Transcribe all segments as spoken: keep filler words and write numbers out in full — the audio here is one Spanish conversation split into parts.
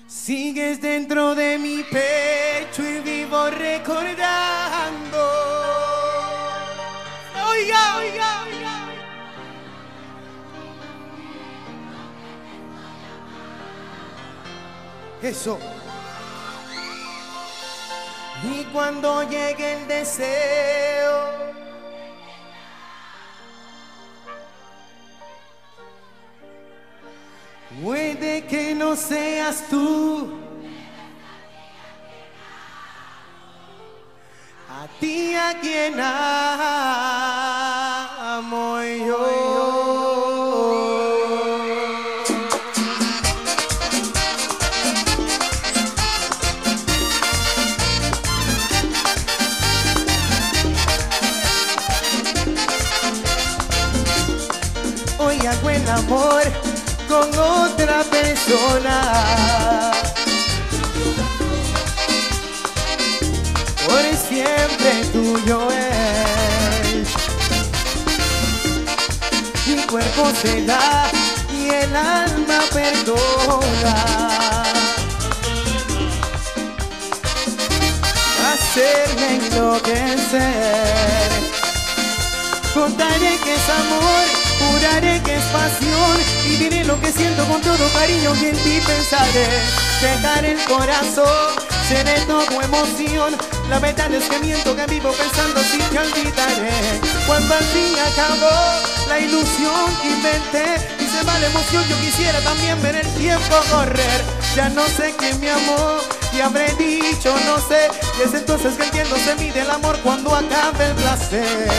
Sigues dentro de mi pecho y vivo recordando. Oiga, oiga, oiga. Eso. Y cuando llegue el deseo, puede que no seas tú. A ti a quien amo yo. Hoy hago el amor con otra persona. Por siempre tuyo es. Mi cuerpo se da y el alma perdona. Hacerme enloquecer. Contaré que es amor, juraré que es pasión y diré lo que siento con todo cariño y en ti pensaré. Dejar el corazón, seré todo emoción. La verdad es que miento, que vivo pensando si te olvidaré. Cuando al fin acabó la ilusión que inventé y se va la emoción, yo quisiera también ver el tiempo correr. Ya no sé quién me amó y habré dicho no sé. Y es entonces que entiendo, se mide el amor cuando acabe el placer.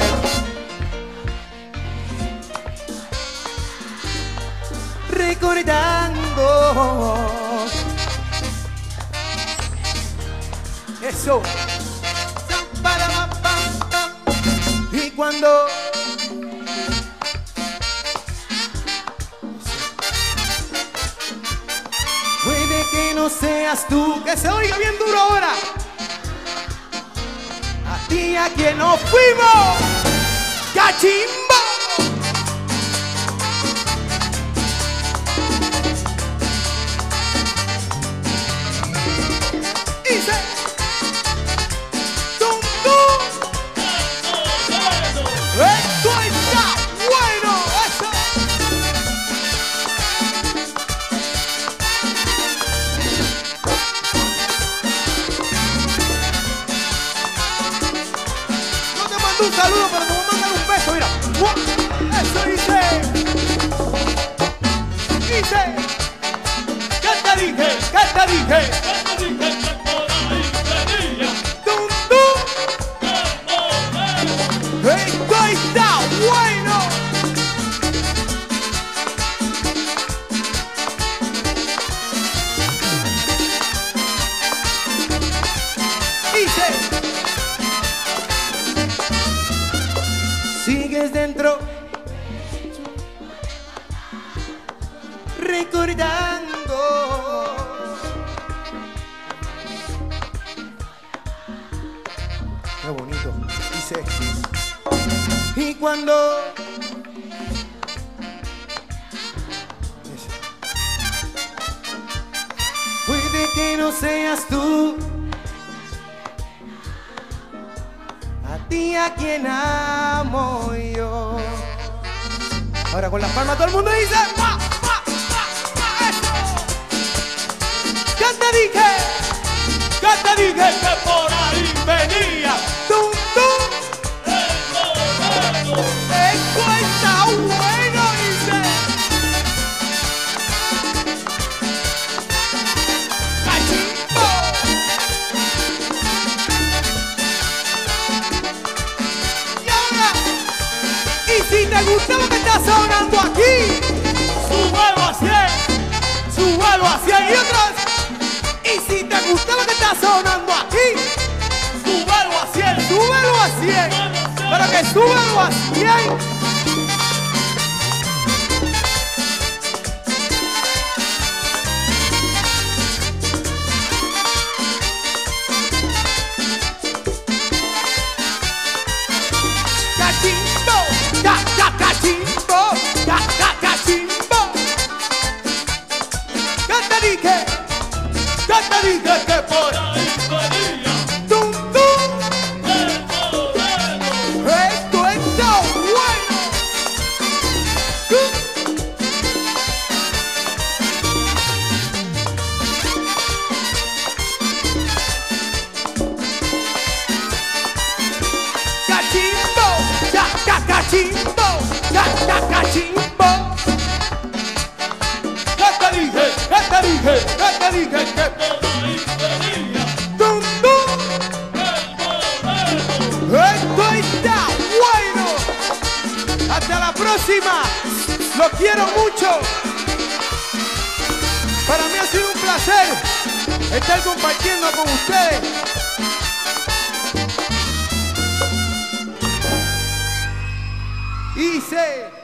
Recordando eso. Y cuando puede que no seas tú, que se oiga bien duro ahora. A ti a quien nos fuimos, ¡cachimbo! Un saludo, pero me voy a mandar un beso, mira. Eso dice. Dice. ¿Qué te dije? ¿Qué te dije? ¿Qué te dije que por ahí venía? ¡Tum, tum! ¡Qué ¡Esto está bueno! Dice. Sigues dentro, recordando. Qué bonito, dice. Y cuando dice, puede que no seas tú. A ti a quien amo yo. Ahora con las palmas todo el mundo dice ¡pa, pa, pa, pa! ¡Eso! ¿Qué te dije? ¿Qué te dije? que por ahí venía? ¡Tum, tum! ¡Eso, eso! ¡Esto está bueno! Dice. ¡Cachimbo! Y si te gusta lo que está sonando aquí, ¡Súbelo a cien! súbelo a cien y otros. Y si te gusta lo que está sonando aquí, ¡Súbelo a cien! súbelo a cien. Pero que súbelo a cien. Cachimbo, ca, ca, cachimbo, ca, ca, cachimbo. ¿Qué te dije? Ya te dije que por ahí venía tum tum. el moreno. Esto está bueno. Cachimbo, ya, ya, cachimbo, ya, ya, cachimbo. Ya te dije, ya te dije, ya te dije que por ahí venía Tum, tum. el moreno. Esto está bueno. Hasta la próxima. Los quiero mucho. Para mí ha sido un placer estar compartiendo con ustedes. Y se